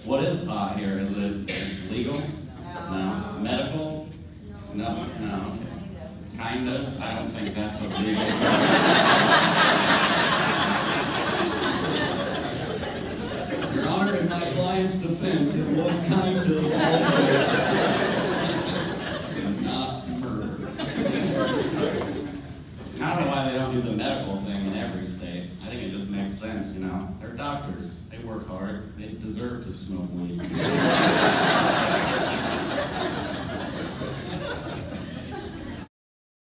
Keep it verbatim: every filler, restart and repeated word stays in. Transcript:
What is pot here? Is it legal? No. Medical? No. No. Okay. Kind of. I don't think that's a legal term. Your Honor, in my client's defense, it was kind of always not murder. I don't know why they don't do the medical thing in every state. I think it just makes sense, you know. They're doctors. They work hard. They deserve to smoke weed.